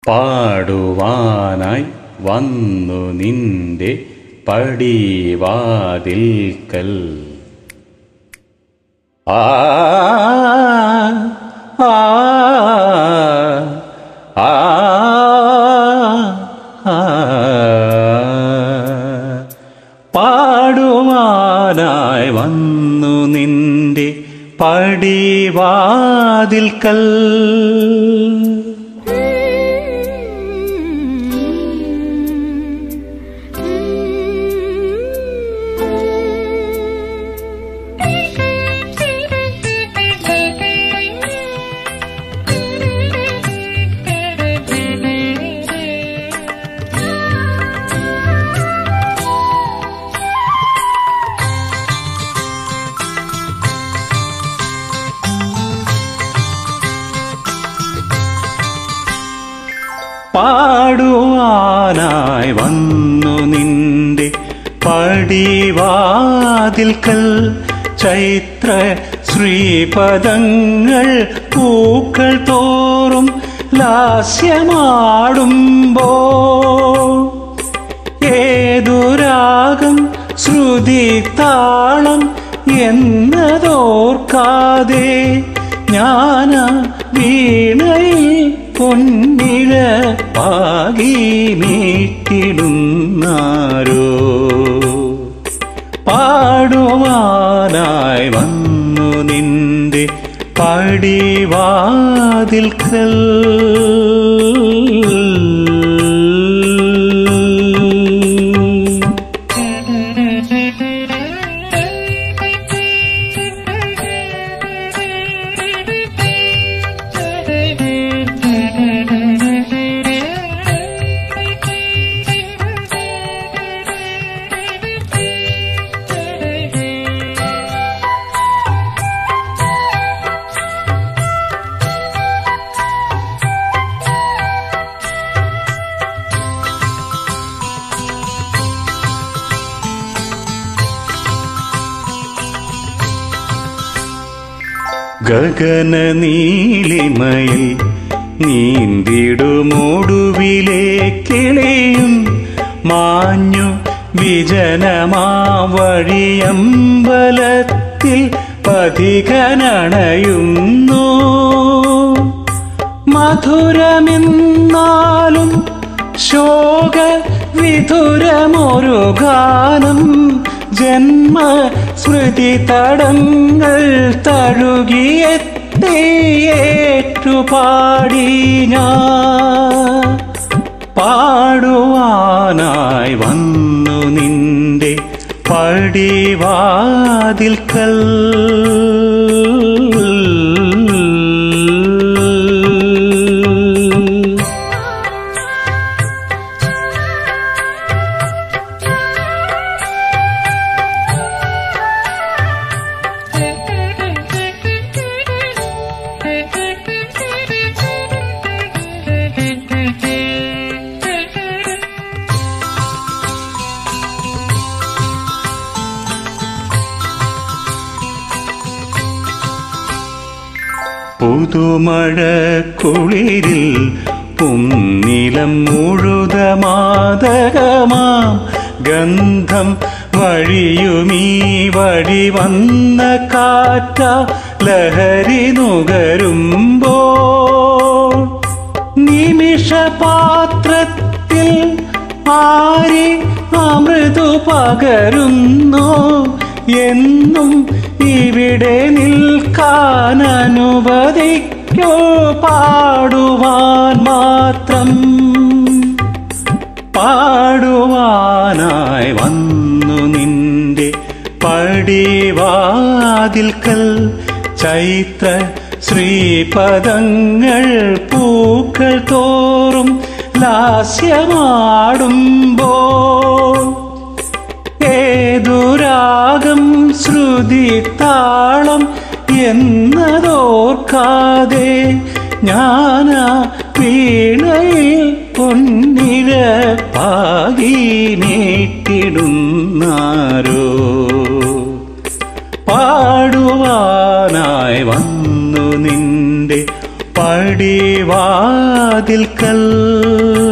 പാടുവാനായി വന്നു നിന്റെ പടിവാതിൽക്കൽ. ആ ആ ആ പാടുവാനായി വന്നു നിന്റെ പടിവാതിൽക്കൽ. പാടുവാനായി വന്നു നിന്റെ പടിവാതിൽക്കൽ. ചൈത്ര ശ്രീപദങ്ങൾ പൂക്കൾ തോറും ലാസ്യമാടുമ്പോ ഏതു രാഗം ശ്രുതി താളം എന്നതോർക്കാതെ ജ്ഞാന വീണയിൽ പൊന്നിഴ പാകി മീട്ടിടുന്നാരോ. പാടുവാനായി വന്നു നിന്റെ പടിവാതിൽക്കൽ. ഗഗന നീലിമയിൽ നീന്തിടുമൊടുവിലെ കിളിയും മാഞ്ഞു വിജനമാ വഴിയമ്പലത്തിൽ പഥികനണയുന്നു. മധുരമെന്നാലും ശോക വിധുരമൊരു ഗാനം ജന്മ സ്മൃതി തടങ്ങൾ തഴുകിയെത്തിയേറ്റുപാടി ഞാൻ. പാടുവാനായി വന്നു നിന്റെ പടിവാതിൽക്കൽ. പുതുമഴക്കുളിരിൽ പുന്നിലം മുഴുത മാതകമാം ഗന്ധം വഴിയുമീ വഴി വന്ന കാറ്റ ലഹരി നുകരുമ്പോ നിമിഷപാത്രത്തിൽ ആരി അമൃതു പകരുന്നു. എന്നും ഇവിടെ നിൽക്കാൻ അനുവദിക്കോ പാടുവാൻ മാത്രം. പാടുവാനായി വന്നു നിന്റെ പടിവാതിൽക്കൽ. ചൈത്ര ശ്രീപദങ്ങൾ പൂക്കൾ തോറും ലാസ്യമാടുമ്പോ ഏതു രാഗം ശ്രുതി താളം എന്നതോർക്കാതെ ജ്ഞാന വീണയിൽ പൊന്നിഴ പാകി നീട്ടിടുന്നാരോ. പാടുവാനായി വന്നു നിന്റെ പടിവാതിൽക്കൽ